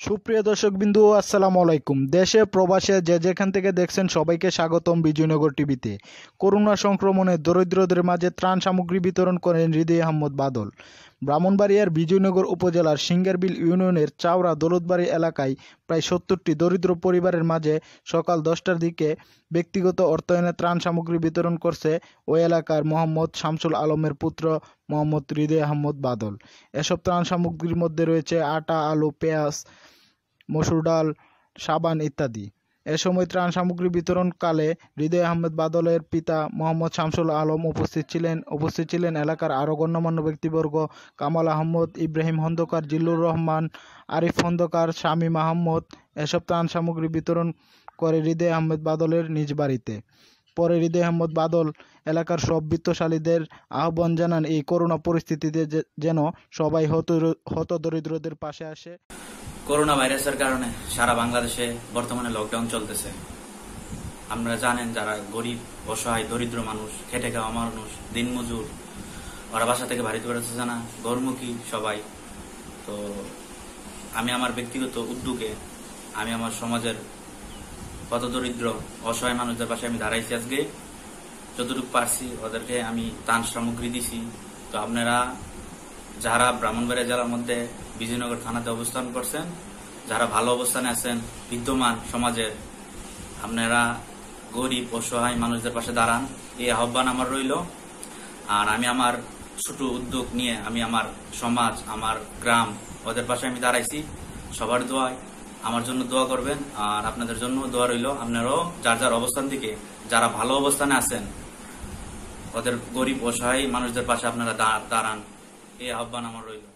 সুপ্রিয় দর্শকবিন্দু, আসসালামু আলাইকুম। দেশে প্রবাসে যে যেখান থেকে দেখছেন সবাইকে স্বাগতম বিজয়নগর টিভিতে। করোনা সংক্রমণে দরিদ্রদের মাঝে ত্রাণ সামগ্রী বিতরণ করেন হৃদয় আহমদ বাদল। ব্রাহ্মণবাড়িয়ার বিজয়নগর উপজেলার সিঙ্গারবিল ইউনিয়নের চাওড়া দৌলতবাড়ি এলাকায় প্রায় ৭০টি দরিদ্র পরিবারের মাঝে সকাল ১০টার দিকে ব্যক্তিগত অর্থায়নে ত্রাণ সামগ্রী বিতরণ করছে ওই এলাকার মোহাম্মদ শামসুল আলমের পুত্র মোহাম্মদ হৃদয় আহমদ বাদল। এসব ত্রাণ সামগ্রীর মধ্যে রয়েছে আটা, আলু, পেঁয়াজ, মসুর ডাল, সাবান ইত্যাদি। এ সময় ত্রাণ সামগ্রী বিতরণকালে হৃদয় আহমেদ বাদলের পিতা মোহাম্মদ শামসুল আলম উপস্থিত ছিলেন এলাকার আরও গণ্যমান্য ব্যক্তিবর্গ কামাল আহমদ, ইব্রাহিম খন্দকার, জিল্লুর রহমান, আরিফ খন্দকার, শামীম আহমদ। এসব ত্রাণ সামগ্রী বিতরণ করে হৃদয় আহমেদ বাদলের নিজ বাড়িতে। পরে হৃদয় আহমদ বাদল এলাকার সব বিত্তশালীদের আহ্বান জানান এই করোনা পরিস্থিতিতে যেন সবাই হতদরিদ্রদের পাশে আসে। করোনা ভাইরাসের কারণে সারা বাংলাদেশে বর্তমানে লকডাউন চলতেছে। আপনারা জানেন, যারা গরিব, অসহায়, দরিদ্র মানুষ, খেটে খাওয়া মানুষ, দিনমজুর, ওরা বাসা থেকে বাড়িতে বেরোতেছে না, ঘরমুখী সবাই। তো আমি আমার ব্যক্তিগত উদ্যোগে আমি আমার সমাজের কত দরিদ্র অসহায় মানুষদের পাশে আমি দাঁড়াইছি। আজকে যতটুকু পারছি ওদেরকে আমি ত্রাণ সামগ্রী দিছি। তো আপনারা যারা ব্রাহ্মণবাড়িয়া জেলার মধ্যে বিজয়নগর থানাতে অবস্থান করছেন, যারা ভালো অবস্থানে আছেন, বিদ্যমান সমাজের, আপনারা গরিব অসহায় মানুষদের পাশে দাঁড়ান, এই আহ্বান আমার রইল। আর আমি আমার ছোট উদ্যোগ নিয়ে আমি আমার সমাজ, আমার গ্রাম, ওদের পাশে আমি দাঁড়াইছি। সবার দোয়ায় আমার জন্য দোয়া করবেন, আর আপনাদের জন্য দোয়া রইল। আপনারাও যার যার অবস্থান থেকে যারা ভালো অবস্থানে আছেন ওদের গরিব অসহায় মানুষদের পাশে আপনারা দাঁড়ান, এই আহ্বান আমার রইল।